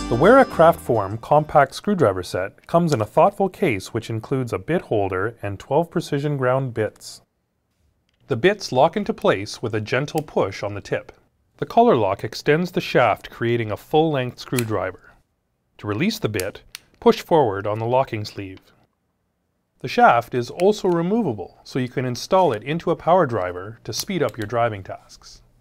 The Wera Craftform compact screwdriver set comes in a thoughtful case which includes a bit holder and 12 precision ground bits. The bits lock into place with a gentle push on the tip. The collar lock extends the shaft, creating a full-length screwdriver. To release the bit, push forward on the locking sleeve. The shaft is also removable, so you can install it into a power driver to speed up your driving tasks.